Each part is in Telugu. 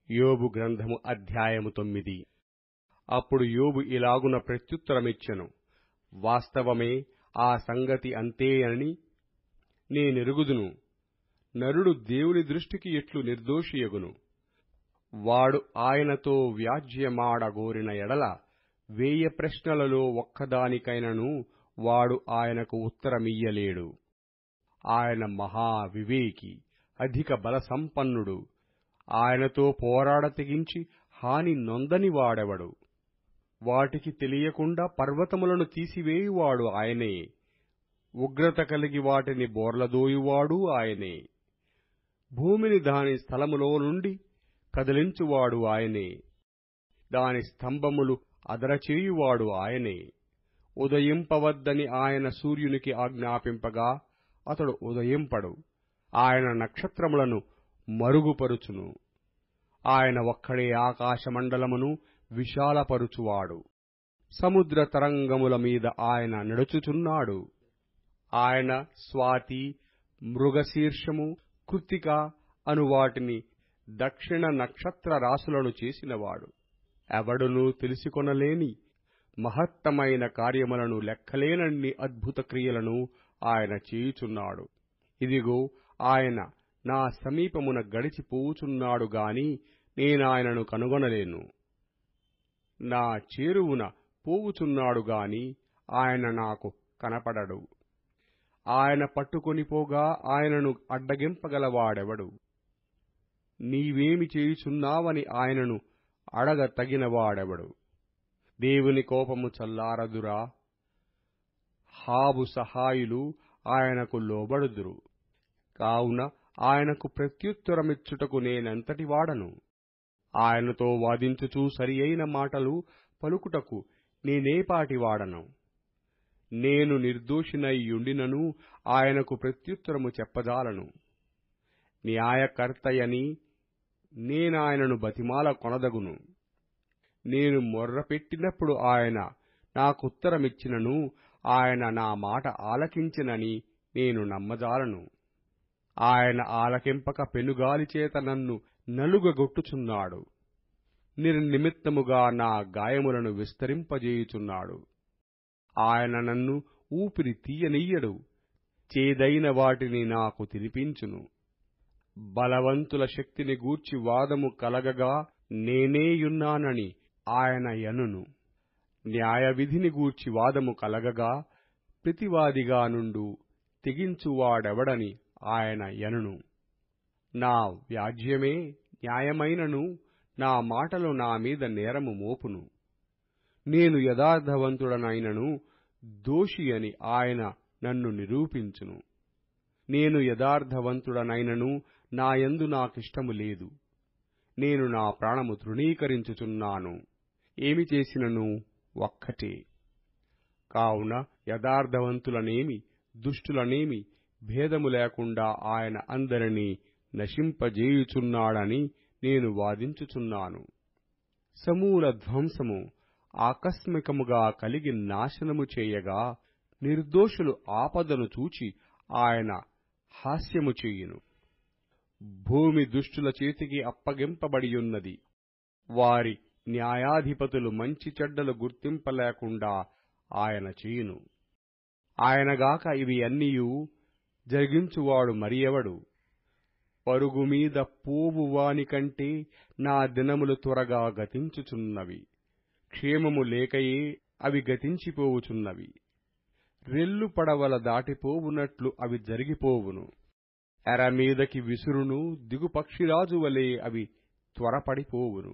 యోబు గ్రంథము అధ్యాయము 9. అప్పుడు యోబు ఇలాగున ప్రత్యుత్తరమిచ్చెను, వాస్తవమే, ఆ సంగతి అంతే అని నేనెరుగుదును. నరుడు దేవుని దృష్టికి ఎట్లు నిర్దోషియగును? వాడు ఆయనతో వ్యాజ్యమాడగోరిన ఎడల 1000 ప్రశ్నలలో ఒక్కదానికైనను వాడు ఆయనకు ఉత్తరమియ్యలేడు. ఆయన మహావివేకి, అధిక బలసంపన్నుడు. ఆయనతో పోరాడ తెగించి హాని నొందని వాడెవడు? వాటికి తెలియకుండా పర్వతములను తీసివేయువాడు ఆయనే. ఉగ్రత కలిగి వాటిని బోర్లదోయువాడు ఆయనే. భూమిని దాని స్థలములో నుండి కదిలించువాడు ఆయనే. దాని స్తంభములు అదరచేయువాడు ఆయనే. ఉదయింపవద్దని ఆయన సూర్యునికి ఆజ్ఞాపింపగా అతడు ఉదయింపడు. ఆయన నక్షత్రములను మరుగుపరుచును. ఆయన ఒక్కడే ఆకాశమండలమును విశాలపరుచువాడు. సముద్ర తరంగముల మీద ఆయన నడుచుచున్నాడు. ఆయన స్వాతి, మృగశీర్షము, కృత్తిక అను వాటిని దక్షిణ నక్షత్ర రాశులను చేసినవాడు. ఎవడునూ తెలిసికొనలేని మహత్తమైన కార్యములను, లెక్కలేనన్ని అద్భుత క్రియలను ఆయన చేయుచున్నాడు. ఇదిగో, ఆయన నా సమీపమున గడిచిపోవుచున్నాడు గాని నేనాయనను కనుగొనలేను. నా చేరువున పోవుచున్నాడు గాని ఆయన నాకు కనపడడు. ఆయన పట్టుకొనిపోగా ఆయనను అడ్డగింపగలవాడెవడు? నీవేమి చేయుచున్నావని ఆయనను అడగ తగినవాడెవడు? దేవుని కోపము చల్లారదురా? హాబు సహాయులు ఆయనకు లోబడుదురు. కావున ఆయనకు ప్రత్యుత్తరమిచ్చుటకు నేనెంతటి వాడను? ఆయనతో వాదించుచూ సరియైన మాటలు పలుకుటకు నేనేపాటి వాడను? నేను నిర్దోషినైయుండినను ఆయనకు ప్రత్యుత్తరము చెప్పజాలను. న్యాయకర్తయని నేనాయనను బతిమాల కొనదగును. నేను మొర్రపెట్టినప్పుడు ఆయన నాకుత్తరమిచ్చినను ఆయన నా మాట ఆలకించినని నేను నమ్మజాలను. ఆయన ఆలకింపక పెనుగాలిచేత నన్ను నలుగగొట్టుచున్నాడు. నిర్నిమిత్తముగా నా గాయములను విస్తరింపజేయుచున్నాడు. ఆయన నన్ను ఊపిరి తీయనియ్యడు. చేదైన వాటిని నాకు తినిపించును. బలవంతుల శక్తిని గూర్చి వాదము కలగగా నేనేయున్నానని ఆయన యనును. న్యాయవిధిని గూర్చి వాదము కలగగా ప్రతివాదిగా నుండు తెగించువాడెవడని ఆయన యనును. నా వ్యాజ్యమే న్యాయమైనను నా మాటలు నా మీద నేరము మోపును. నేను యథార్థవంతుడనైనను దోషి అని ఆయన నన్ను నిరూపించును. నేను యథార్థవంతుడనైనను నాయందు నాకిష్టము లేదు. నేను నా ప్రాణము తృణీకరించుచున్నాను. ఏమి చేసినను ఒక్కటే. కావున యథార్థవంతులనేమి దుష్టులనేమి భేదము లేకుండా ఆయన అందరినీ నశింపజేయుచున్నాడని నేను వాదించుచున్నాను. సమూల ధ్వంసము ఆకస్మికముగా కలిగి నాశనము చేయగా నిర్దోషులు ఆపదను చూచి ఆయన హాస్యము చేయును. భూమి దుష్టుల చేతికి అప్పగింపబడియున్నది. వారి న్యాయాధిపతులు మంచి చెడ్డలు గుర్తింపలేకుండా ఆయన చేయును. ఆయనగాక ఇవి అన్నియూ జరిగించువాడు మరి ఎవడు? పరుగుమీద పోవువానికంటే నా దినములు త్వరగా గతించుచున్నవి. క్షేమము లేకయే అవి గతించిపోవుచున్నవి. రెల్లు పడవల దాటిపోవునట్లు అవి జరిగిపోవును. ఎరమీదకి విసురును దిగుపక్షిరాజు వలె అవి త్వరపడిపోవును.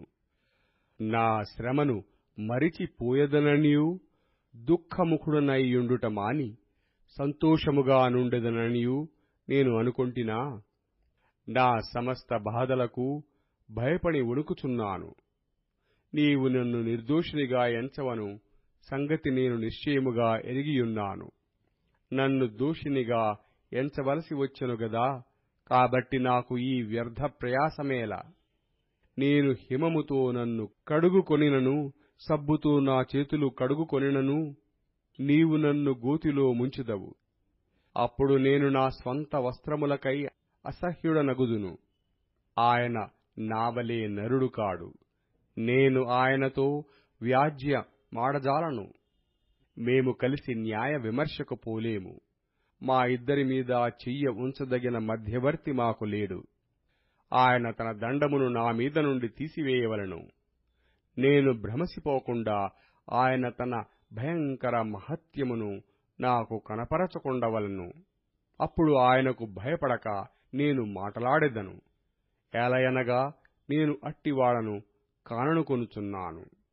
నా శ్రమను మరిచిపోయదననియూ దుఃఖముఖుడనైయుండుట మాని సంతోషముగా నుండెదననియూ నేను అనుకొంటినా? నా సమస్త బాధలకు భయపడి వణుకుచున్నాను. నీవు నన్ను నిర్దోషినిగా ఎంచవను సంగతి నేను నిశ్చయముగా ఎరిగియున్నాను. నన్ను దోషినిగా ఎంచవలసి వచ్చెను గదా, కాబట్టి నాకు ఈ వ్యర్థ ప్రయాసమేలా? నేను హిమముతో నన్ను కడుగుకొనినను, సబ్బుతో నా చేతులు కడుగుకొనినను నీవు నన్ను గోతిలో ముంచెదవు. అప్పుడు నేను నా స్వంత వస్త్రములకై అసహ్యుడనగుదును. ఆయన నావలే నరుడు కాడు. నేను ఆయనతో వ్యాజ్య మాడజాలను. మేము కలిసి న్యాయ విమర్శకు పోలేము. మా ఇద్దరి మీద చెయ్య ఉంచదగిన మధ్యవర్తి మాకు లేడు. ఆయన తన దండమును నా మీద నుండి తీసివేయవలను. నేను భ్రమసిపోకుండా ఆయన తన భయంకర మహత్యమును నాకు కనపరచకుండవలను. అప్పుడు ఆయనకు భయపడక నేను మాటలాడెదను. ఏలయనగా నేను అట్టివాడను కాననుకొనుచున్నాను.